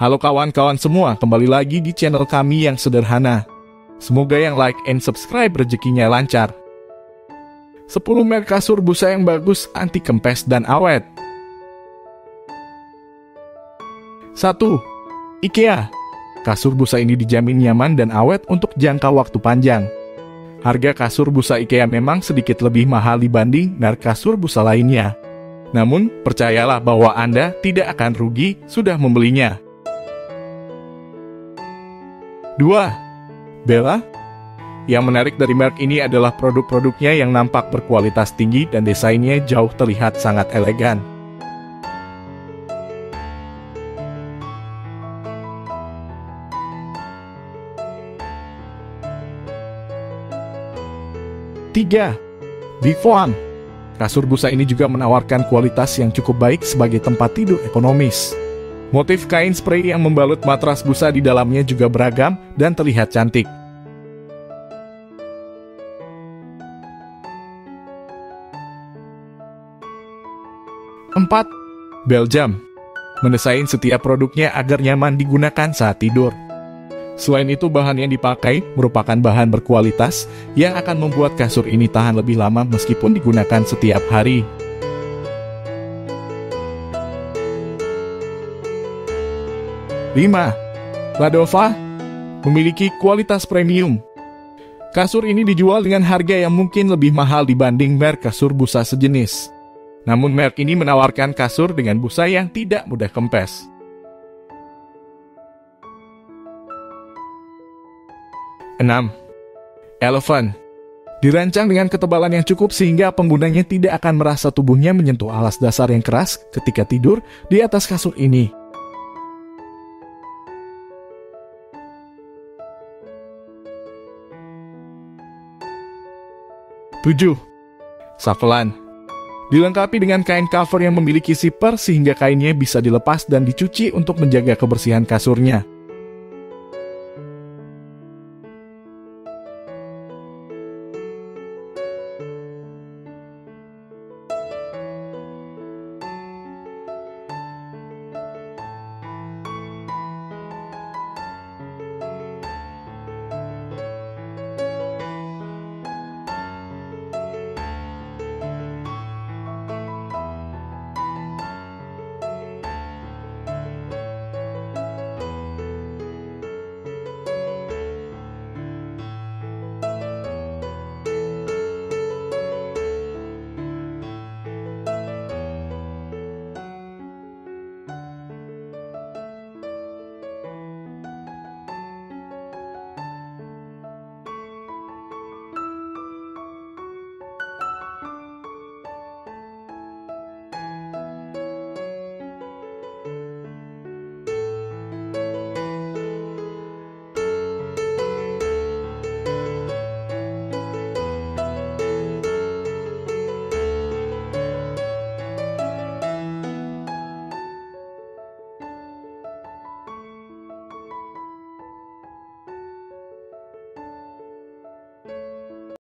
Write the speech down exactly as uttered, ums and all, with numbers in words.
Halo kawan-kawan semua, kembali lagi di channel kami yang sederhana. Semoga yang like and subscribe rezekinya lancar. sepuluh merek kasur busa yang bagus, anti kempes dan awet. satu. IKEA. Kasur busa ini dijamin nyaman dan awet untuk jangka waktu panjang. Harga kasur busa IKEA memang sedikit lebih mahal dibanding merek kasur busa lainnya. Namun, percayalah bahwa Anda tidak akan rugi sudah membelinya. dua. Bella. Yang menarik dari merek ini adalah produk-produknya yang nampak berkualitas tinggi dan desainnya jauh terlihat sangat elegan. tiga. Vivoam. Kasur busa ini juga menawarkan kualitas yang cukup baik sebagai tempat tidur ekonomis. Motif kain spray yang membalut matras busa di dalamnya juga beragam dan terlihat cantik. empat. Belgium. Mendesain setiap produknya agar nyaman digunakan saat tidur. Selain itu, bahan yang dipakai merupakan bahan berkualitas yang akan membuat kasur ini tahan lebih lama meskipun digunakan setiap hari. lima. Ladova. Memiliki kualitas premium. Kasur ini dijual dengan harga yang mungkin lebih mahal dibanding merek kasur busa sejenis. Namun merek ini menawarkan kasur dengan busa yang tidak mudah kempes. enam. Elephant. Dirancang dengan ketebalan yang cukup sehingga penggunanya tidak akan merasa tubuhnya menyentuh alas dasar yang keras ketika tidur di atas kasur ini. tujuh. Savelan. Dilengkapi dengan kain cover yang memiliki zipper sehingga kainnya bisa dilepas dan dicuci untuk menjaga kebersihan kasurnya.